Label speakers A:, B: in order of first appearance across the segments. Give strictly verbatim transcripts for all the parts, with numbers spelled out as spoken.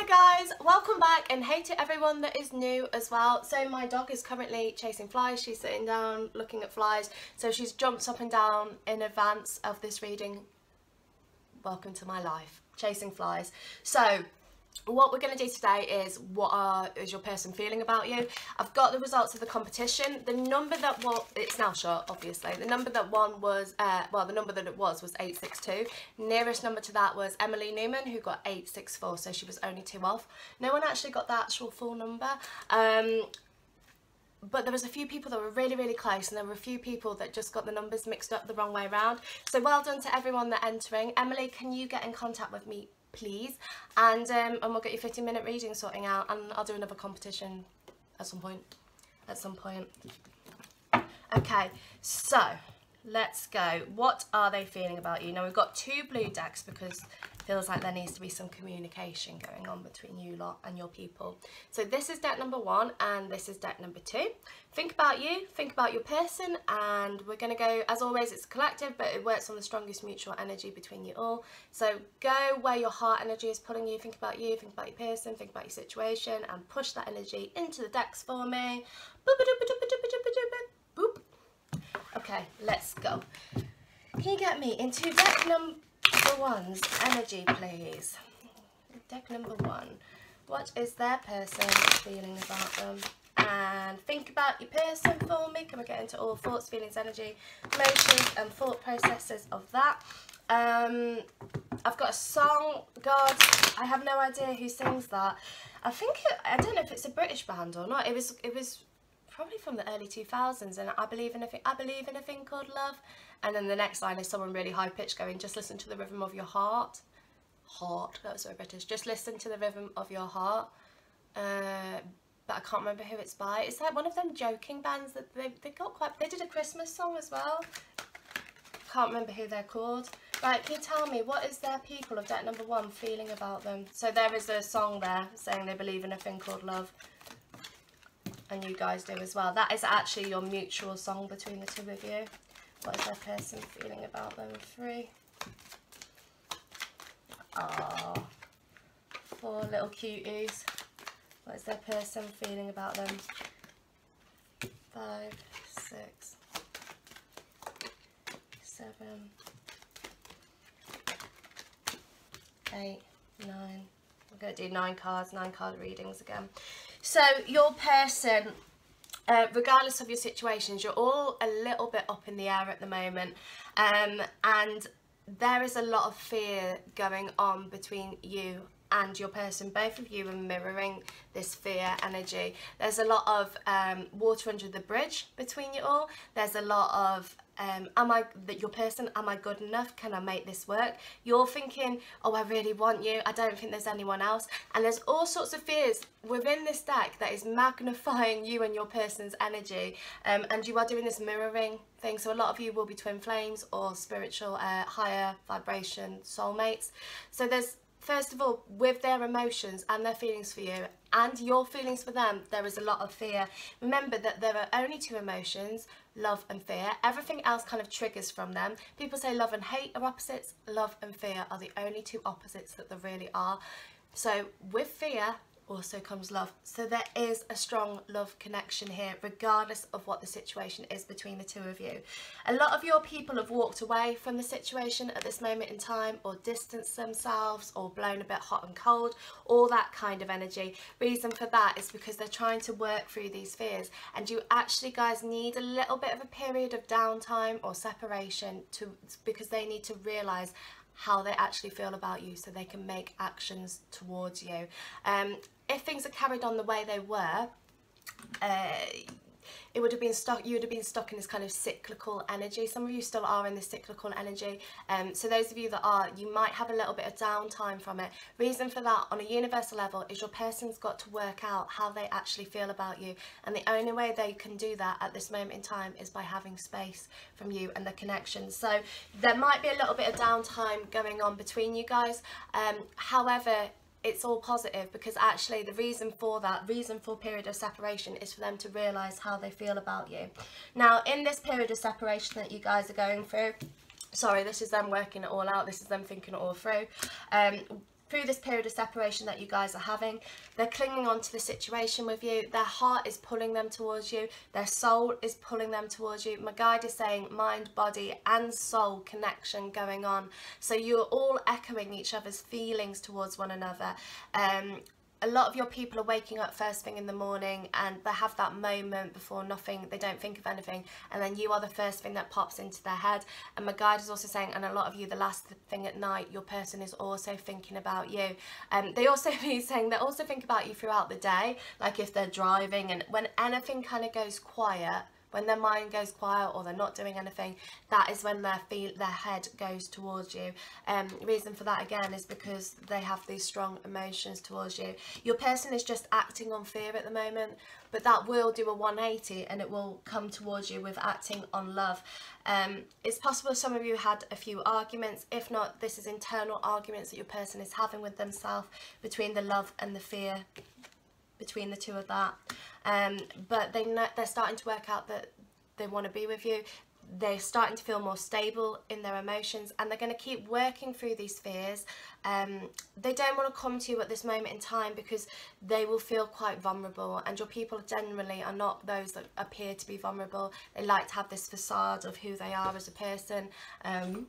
A: Hi guys, welcome back, and hey to everyone that is new as well. So my dog is currently chasing flies. She's sitting down looking at flies, so she's jumped up and down in advance of this reading. Welcome to my life, chasing flies. So what we're going to do today is what are, is your person feeling about you. I've got the results of the competition. The number that well, it's now short, obviously. The number that won was, uh, well, the number that it was was eight six two. Nearest number to that was Emily Newman, who got eight six four, so she was only two off. No one actually got the actual full number. Um, but there was a few people that were really, really close, and there were a few people that just got the numbers mixed up the wrong way around. So well done to everyone that entering. Emily, can you get in contact with me, please? And um, and we'll get your fifteen minute reading sorting out, and I'll do another competition at some point. At some point. Okay, so let's go. What are they feeling about you? Now we've got two blue decks because it feels like there needs to be some communication going on between you lot and your people. So this is deck number one and this is deck number two. Think about you, think about your person, and we're going to go, as always, it's collective, but it works on the strongest mutual energy between you all. So go where your heart energy is pulling you. Think about you, think about your person, think about your situation, and push that energy into the decks for me. Boop. Okay, let's go. Can you get me into deck number one's energy, please? Deck number one. What is their person feeling about them? And think about your person for me. Can we get into all thoughts, feelings, energy, emotions, and thought processes of that? Um, I've got a song. God, I have no idea who sings that. I think it, I don't know if it's a British band or not. It was. It was. Probably from the early two thousands, and I believe in a thing, I believe in a thing called love. And then the next line is someone really high pitched going, just listen to the rhythm of your heart. Heart, that was so British. Just listen to the rhythm of your heart. Uh, but I can't remember who it's by. It's like one of them joking bands that they, they got quite, they did a Christmas song as well. Can't remember who they're called. Right, can you tell me, what is their people of deck number one feeling about them? So there is a song there saying they believe in a thing called love. And you guys do as well. That is actually your mutual song between the two of you. What is their person feeling about them? Three. Aww. Four little cuties. What is their person feeling about them? Five, six, seven, eight, nine. We're going to do nine cards, nine card readings again. So your person, uh, regardless of your situations, you're all a little bit up in the air at the moment, um, and there is a lot of fear going on between you and your person. Both of you are mirroring this fear energy. There's a lot of um, water under the bridge between you all. There's a lot of Um, am I, that your person, am I good enough? Can I make this work? You're thinking, oh, I really want you. I don't think there's anyone else. And there's all sorts of fears within this deck that is magnifying you and your person's energy. Um, and you are doing this mirroring thing. So a lot of you will be twin flames or spiritual, uh, higher vibration soulmates. So there's, first of all, with their emotions and their feelings for you and your feelings for them, there is a lot of fear. Remember that there are only two emotions, love and fear. Everything else kind of triggers from them. People say love and hate are opposites. Love and fear are the only two opposites that there really are. So with fear also comes love. So there is a strong love connection here, regardless of what the situation is between the two of you. A lot of your people have walked away from the situation at this moment in time, or distanced themselves, or blown a bit hot and cold, all that kind of energy. Reason for that is because they're trying to work through these fears, and you actually guys need a little bit of a period of downtime or separation to because they need to realize how they actually feel about you, so they can make actions towards you. Um, if things are carried on the way they were, uh, it would have been stuck, you would have been stuck in this kind of cyclical energy. Some of you still are in this cyclical energy. Um, so those of you that are, you might have a little bit of downtime from it. Reason for that on a universal level is your person's got to work out how they actually feel about you. And the only way they can do that at this moment in time is by having space from you and the connection. So there might be a little bit of downtime going on between you guys. Um, however, it's all positive, because actually the reason for that, reason for period of separation is for them to realise how they feel about you. Now, in this period of separation that you guys are going through, sorry, this is them working it all out, this is them thinking it all through, um, through this period of separation that you guys are having, they're clinging on to the situation with you. Their heart is pulling them towards you. Their soul is pulling them towards you. My guide is saying mind, body and soul connection going on. So you're all echoing each other's feelings towards one another. Um, A lot of your people are waking up first thing in the morning and they have that moment before nothing, they don't think of anything, and then you are the first thing that pops into their head. And my guide is also saying, and a lot of you, the last thing at night, your person is also thinking about you. Um, they also be saying they also think about you throughout the day, like if they're driving, and when anything kind of goes quiet, when their mind goes quiet or they're not doing anything, that is when their feel their head goes towards you. Um, reason for that again is because they have these strong emotions towards you. Your person is just acting on fear at the moment, but that will do a one eighty and it will come towards you with acting on love. Um, it's possible some of you had a few arguments. If not, this is internal arguments that your person is having with themselves between the love and the fear, between the two of that. Um, but they know, they're starting to work out that they want to be with you. They're starting to feel more stable in their emotions, and they're going to keep working through these fears. Um, they don't want to come to you at this moment in time because they will feel quite vulnerable, and your people generally are not those that appear to be vulnerable. They like to have this facade of who they are as a person. Um,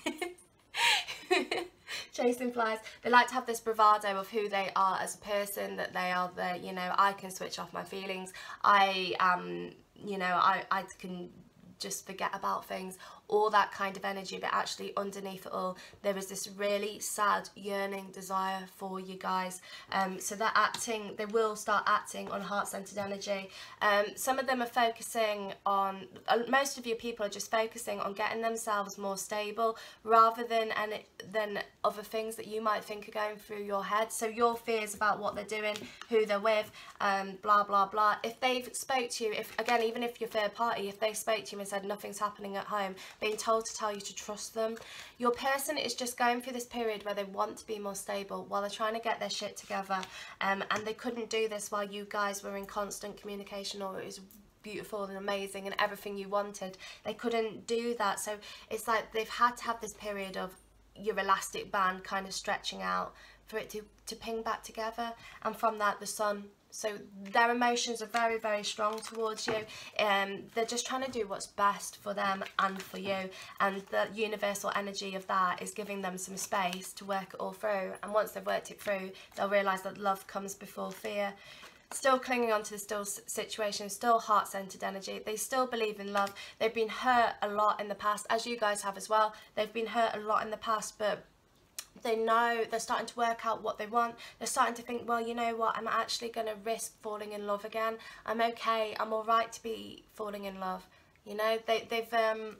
A: chasing flies. They like to have this bravado of who they are as a person, that they are the, you know, I can switch off my feelings, I um you know, I, I can just forget about things, all that kind of energy. But actually underneath it all, there is this really sad yearning desire for you guys. Um, so they're acting, they will start acting on heart-centered energy. Um, some of them are focusing on, uh, most of your people are just focusing on getting themselves more stable rather than any, than other things that you might think are going through your head. So your fears about what they're doing, who they're with, um, blah, blah, blah. If they've spoke to you, if again, even if you're third party, if they spoke to you and said nothing's happening at home, being told to tell you to trust them. Your person is just going through this period where they want to be more stable while they're trying to get their shit together, um, and they couldn't do this while you guys were in constant communication, or it was beautiful and amazing and everything you wanted. They couldn't do that, so it's like they've had to have this period of your elastic band kind of stretching out for it to, to ping back together, and from that the sun. So their emotions are very, very strong towards you. Um, they're just trying to do what's best for them and for you. And the universal energy of that is giving them some space to work it all through. And once they've worked it through, they'll realise that love comes before fear. Still clinging on to the still situation, still heart-centered energy. They still believe in love. They've been hurt a lot in the past, as you guys have as well. They've been hurt a lot in the past, but they know, they're starting to work out what they want. They're starting to think, well, you know what, I'm actually going to risk falling in love again. I'm okay, I'm all right to be falling in love. You know, they, they've, um,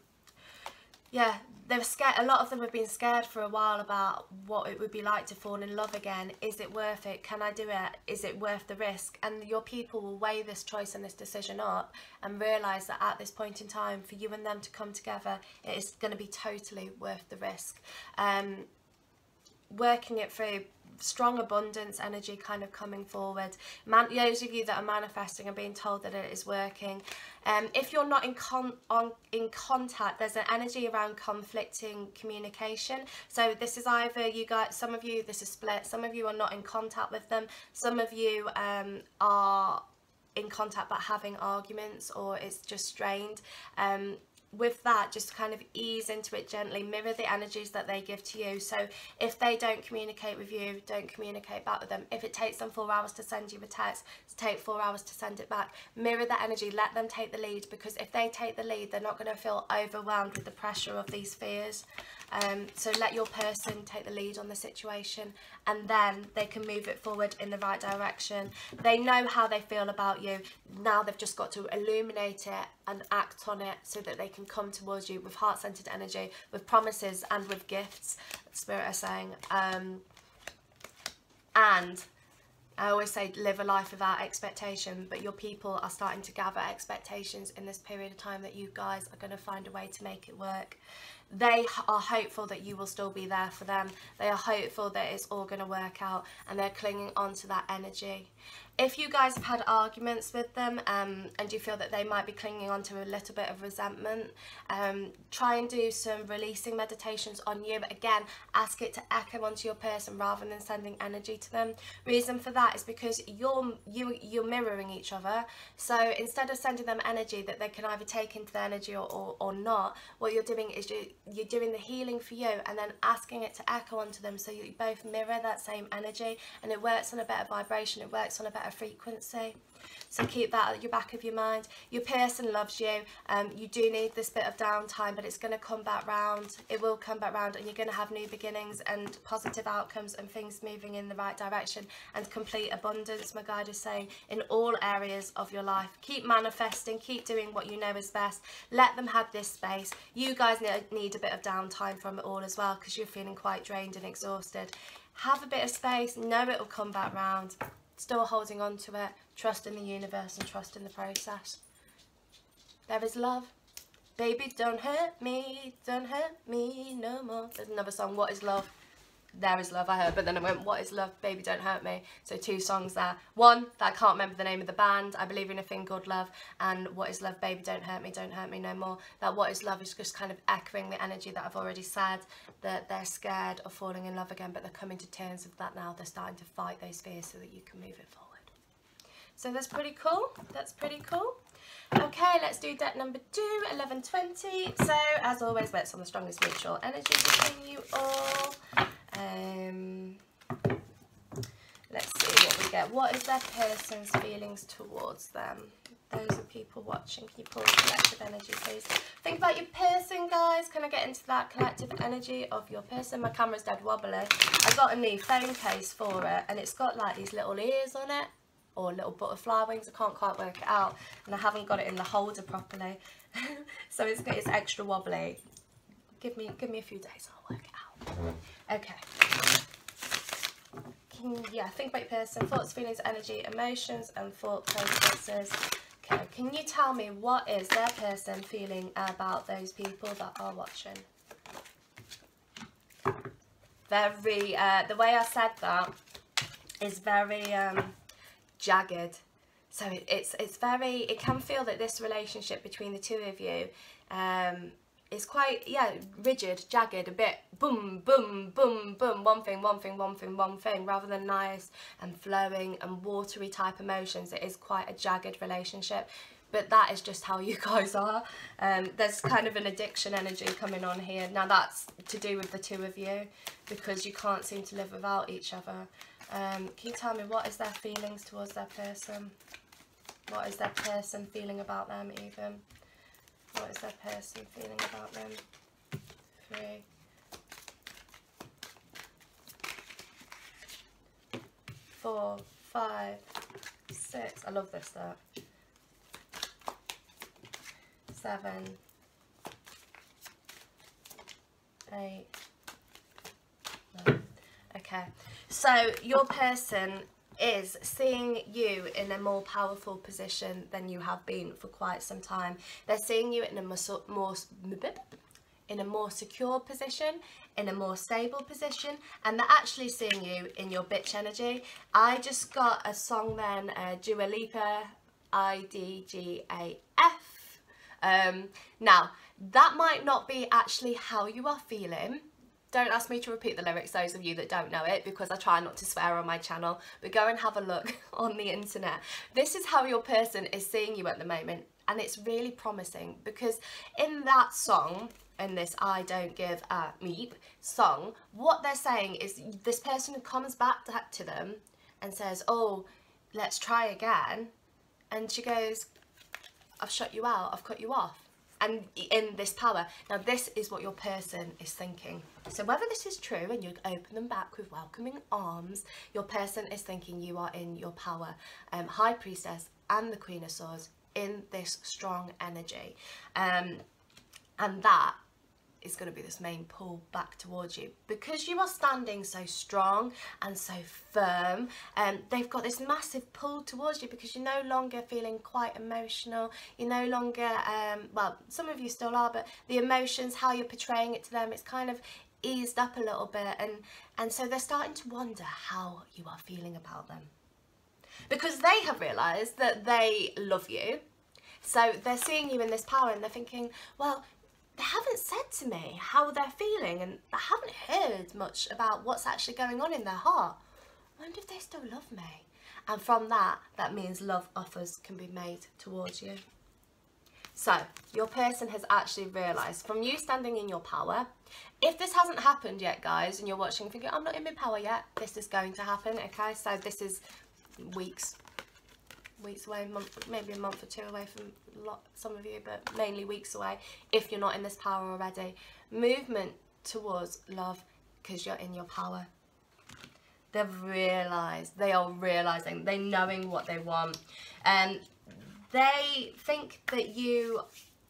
A: yeah, they're scared. A lot of them have been scared for a while about what it would be like to fall in love again. Is it worth it? Can I do it? Is it worth the risk? And your people will weigh this choice and this decision up and realise that at this point in time, for you and them to come together, it is going to be totally worth the risk. Um, working it through, strong abundance energy kind of coming forward. Man, those of you that are manifesting are being told that it is working. Um, if you're not in con on in contact, there's an energy around conflicting communication. So this is either you guys, some of you, this is split. Some of you are not in contact with them. Some of you um, are in contact but having arguments, or it's just strained. Um, with that, just kind of ease into it gently, mirror the energies that they give to you. So if they don't communicate with you, don't communicate back with them. If it takes them four hours to send you a text, to take four hours to send it back, mirror that energy, let them take the lead, because if they take the lead, they're not going to feel overwhelmed with the pressure of these fears. Um, so let your person take the lead on the situation, and then they can move it forward in the right direction. They know how they feel about you. Now they've just got to illuminate it and act on it so that they can come towards you with heart-centered energy, with promises and with gifts, Spirit are saying. Um, and I always say live a life without expectation, but your people are starting to gather expectations in this period of time that you guys are going to find a way to make it work. they are hopeful that you will still be there for them. They are hopeful that it's all going to work out, and they're clinging on to that energy. If you guys have had arguments with them um, and you feel that they might be clinging on to a little bit of resentment, um, try and do some releasing meditations on you. But again, ask it to echo onto your person rather than sending energy to them. Reason for that is because you're, you, you're mirroring each other. So instead of sending them energy that they can either take into their energy or, or, or not, what you're doing is you, you're doing the healing for you and then asking it to echo onto them, so you both mirror that same energy, and it works on a better vibration, it works on a better frequency. So keep that at your back of your mind. Your person loves you. Um, you do need this bit of downtime, but it's going to come back round. It will come back round, and you're going to have new beginnings and positive outcomes and things moving in the right direction and complete abundance, my guide is saying, in all areas of your life. Keep manifesting. Keep doing what you know is best. Let them have this space. You guys need a bit of downtime from it all as well, because you're feeling quite drained and exhausted. Have a bit of space. Know it will come back round. Still holding on to it. Trust in the universe and trust in the process. There is love. Baby, don't hurt me. Don't hurt me no more. There's another song, What is Love? There is love, I heard, but then I went, what is love? Baby, don't hurt me. So two songs there. One, that I can't remember the name of the band. I believe in a thing called love. And what is love? Baby, don't hurt me. Don't hurt me no more. That what is love is just kind of echoing the energy that I've already said, that they're scared of falling in love again, but they're coming to terms with that now. They're starting to fight those fears so that you can move it forward. So that's pretty cool. That's pretty cool. Okay, let's do deck number two, eleven twenty. So, as always, let's on the strongest mutual energy between you all. Um, let's see what we get. What is their person's feelings towards them? Those are people watching. Can you pull collective energy, please? Think about your person, guys. Can I get into that collective energy of your person? My camera's dead wobbly. I got a new phone case for it, and it's got like these little ears on it, or little butterfly wings. I can't quite work it out, and I haven't got it in the holder properly, so it's it's extra wobbly. Give me give me a few days, and I'll work it out. Okay. Can, yeah, think about your person. Thoughts, feelings, energy, emotions, and thought processes. Okay. Can you tell me what is their person feeling about those people that are watching? Very. Uh, the way I said that is very. Um, jagged, so it, it's it's very it can feel that this relationship between the two of you um is quite yeah rigid, jagged, a bit boom boom boom boom, one thing one thing one thing one thing, rather than nice and flowing and watery type emotions. It is quite a jagged relationship, but that is just how you guys are. Um there's kind of an addiction energy coming on here. Now that's to do with the two of you, because you can't seem to live without each other. Um, can you tell me what is their feelings towards their person? What is their person feeling about them even? What is their person feeling about them? Three. Four, five, six. I love this though. Seven. Eight. Nine. Okay, so your person is seeing you in a more powerful position than you have been for quite some time. They're seeing you in a more, more in a more secure position, in a more stable position, and they're actually seeing you in your bitch energy. I just got a song then, uh, Dua Lipa, I D G A F. Um, now, that might not be actually how you are feeling. Don't ask me to repeat the lyrics, those of you that don't know it, because I try not to swear on my channel, but go and have a look on the internet. This is how your person is seeing you at the moment, and it's really promising, because in that song, in this I Don't Give a Meep song, what they're saying is this person comes back to them and says, oh, let's try again, and she goes, I've shut you out, I've cut you off. And in this power. Now this is what your person is thinking. So whether this is true and you open them back with welcoming arms, your person is thinking you are in your power. Um, High Priestess and the Queen of Swords in this strong energy. Um, and that is going to be this main pull back towards you. Because you are standing so strong and so firm, and um, they've got this massive pull towards you because you're no longer feeling quite emotional. You're no longer, um, well, some of you still are, but the emotions, how you're portraying it to them, it's kind of eased up a little bit, and, and so they're starting to wonder how you are feeling about them. Because they have realised that they love you, so they're seeing you in this power and they're thinking, well, they haven't said to me how they're feeling, and I haven't heard much about what's actually going on in their heart. I wonder if they still love me. And from that, that means love offers can be made towards you. So your person has actually realised from you standing in your power. If this hasn't happened yet, guys, and you're watching thinking, I'm not in my power yet, this is going to happen, okay? So this is weeks. weeks away, month, maybe a month or two away from a lot, some of you, but mainly weeks away if you're not in this power already. Movement towards love because you're in your power. They've realised, they are realising, they're knowing what they want, and they think that you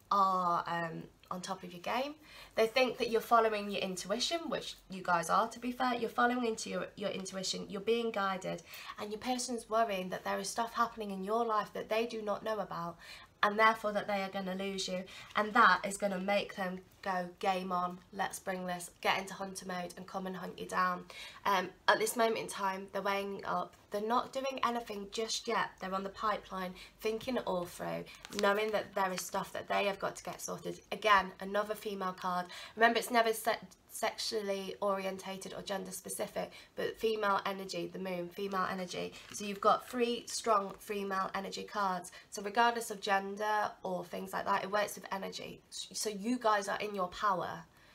A: are um, on top of your game. They think that you're following your intuition, which you guys are, to be fair. You're following into your, your intuition, you're being guided, and your person's worrying that there is stuff happening in your life that they do not know about, and therefore that they are going to lose you, and that is going to make them go, game on, let's bring this, get into hunter mode and come and hunt you down. Um, at this moment in time, they're weighing up, they're not doing anything just yet, they're on the pipeline, thinking it all through, knowing that there is stuff that they have got to get sorted. Again, another female card. Remember, it's never set sexually orientated or gender specific, but female energy, the moon, female energy. So you've got three strong female energy cards. So regardless of gender or things like that, it works with energy. So you guys are in your power,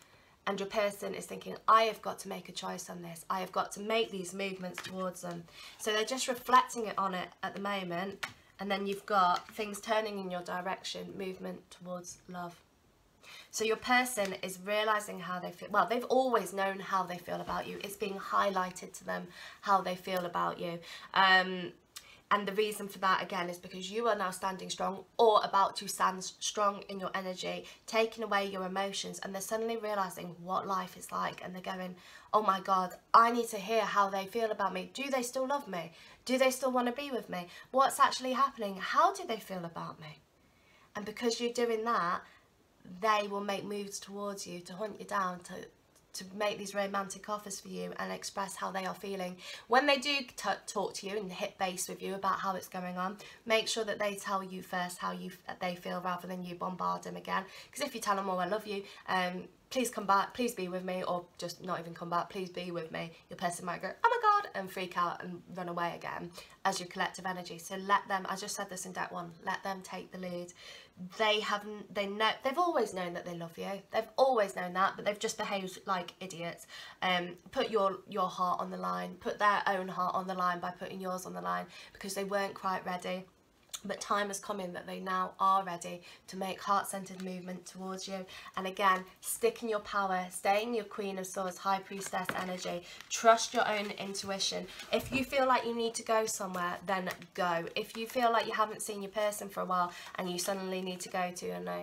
A: and your person is thinking, I have got to make a choice on this. I have got to make these movements towards them. So they're just reflecting it on it at the moment, and then you've got things turning in your direction, movement towards love. So your person is realising how they feel. Well, they've always known how they feel about you. It's being highlighted to them how they feel about you. Um, and the reason for that, again, is because you are now standing strong or about to stand strong in your energy, taking away your emotions, and they're suddenly realising what life is like, and they're going, oh my God, I need to hear how they feel about me. Do they still love me? Do they still want to be with me? What's actually happening? How do they feel about me? And because you're doing that, they will make moves towards you to hunt you down, to to make these romantic offers for you and express how they are feeling. When they do t talk to you and hit base with you about how it's going on, make sure that they tell you first how you they feel rather than you bombard them again. Because if you tell them, oh, I love you, um, please come back, please be with me, or just not even come back, please be with me, your person might go, oh my God, and freak out and run away again as your collective energy. So let them, I just said this in deck one, let them take the lead. They have, they know, they've always known that they love you. They've always known that, but they've just behaved like idiots. Um, put your your heart on the line. Put their own heart on the line by putting yours on the line because they weren't quite ready. But time has come in that they now are ready to make heart-centered movement towards you. And again, stick in your power, stay in your Queen of Swords, High Priestess energy. Trust your own intuition. If you feel like you need to go somewhere, then go. If you feel like you haven't seen your person for a while and you suddenly need to go to, I know,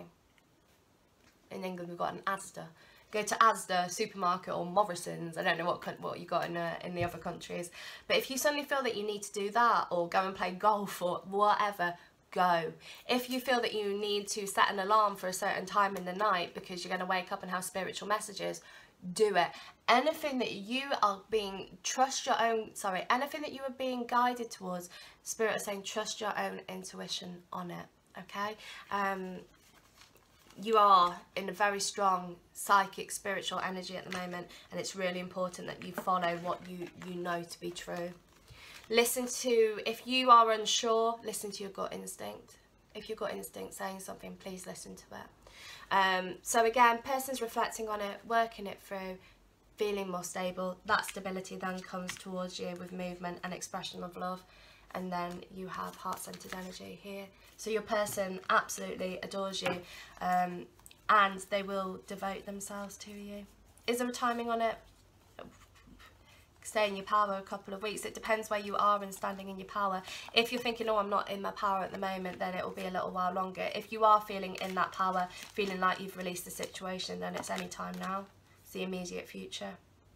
A: in England we've got an Asda. Go to Asda, supermarket, or Morrison's. I don't know what what you got in uh, in the other countries. But if you suddenly feel that you need to do that, or go and play golf, or whatever, go. If you feel that you need to set an alarm for a certain time in the night because you're going to wake up and have spiritual messages, do it. Anything that you are being, trust your own, sorry, anything that you are being guided towards, Spirit is saying trust your own intuition on it, okay? Um... You are in a very strong psychic, spiritual energy at the moment, and it's really important that you follow what you, you know to be true. Listen to, if you are unsure, listen to your gut instinct. If your gut instinct saying something, please listen to it. Um, so again, person's reflecting on it, working it through, feeling more stable. That stability then comes towards you with movement and expression of love. And then you have heart-centered energy here. So your person absolutely adores you, um, and they will devote themselves to you. Is there a timing on it? stay in your power a couple of weeks. It depends where you are and standing in your power. If you're thinking, oh, I'm not in my power at the moment, then it will be a little while longer. If you are feeling in that power, feeling like you've released the situation, then it's any time now. It's the immediate future.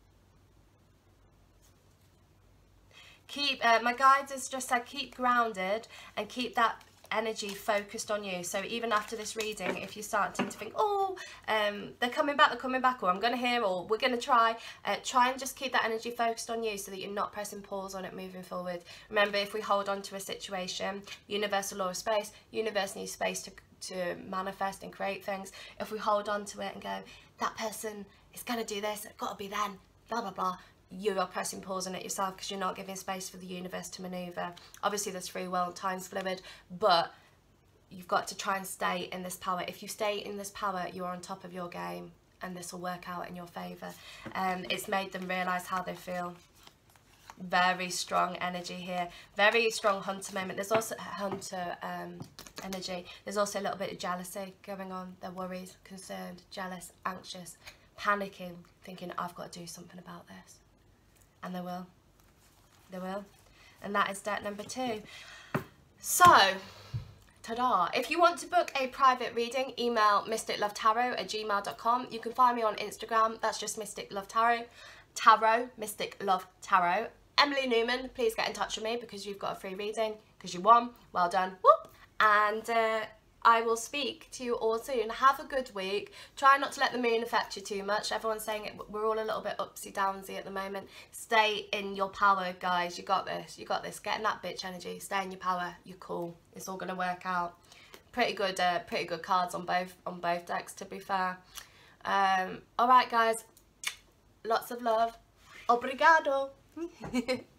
A: Keep, uh, my guides has just said, keep grounded and keep that energy focused on you. So even after this reading, if you're starting to think, oh, um, they're coming back, they're coming back, or I'm going to hear, or we're going to try, uh, try and just keep that energy focused on you so that you're not pressing pause on it moving forward. Remember, if we hold on to a situation, universal law of space, universe needs space to, to manifest and create things. If we hold on to it and go, that person is going to do this, it's got to be then, blah, blah, blah, you are pressing pause on it yourself because you're not giving space for the universe to maneuver. Obviously there's free will, time's fluid, but you've got to try and stay in this power. If you stay in this power, you're on top of your game, and this will work out in your favour. Um, it's made them realise how they feel. Very strong energy here. Very strong hunter moment. There's also hunter um, energy. There's also a little bit of jealousy going on. They're worried, concerned, jealous, anxious, panicking, thinking, I've got to do something about this. And they will. They will. And that is deck number two. So, ta-da. If you want to book a private reading, email mystic love tarot at gmail dot com. You can find me on Instagram. That's just mysticlovetarot. Tarot, Mystic Love Tarot. Emily Newman, please get in touch with me because you've got a free reading, because you won. Well done. Whoop. And uh, I will speak to you all soon. Have a good week. Try not to let the moon affect you too much. Everyone's saying it, we're all a little bit upsy downsy at the moment. Stay in your power, guys. You got this. You got this. Get in that bitch energy. Stay in your power. You're cool. It's all gonna work out. Pretty good. Uh, pretty good cards on both on both decks, to be fair. Um, all right, guys. Lots of love. Obrigado.